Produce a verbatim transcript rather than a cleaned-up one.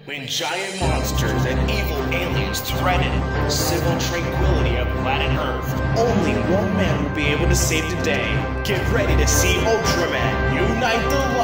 When giant monsters and evil aliens threaten the civil tranquility of planet Earth, only one man will be able to save the day. Get ready to see Ultraman unite the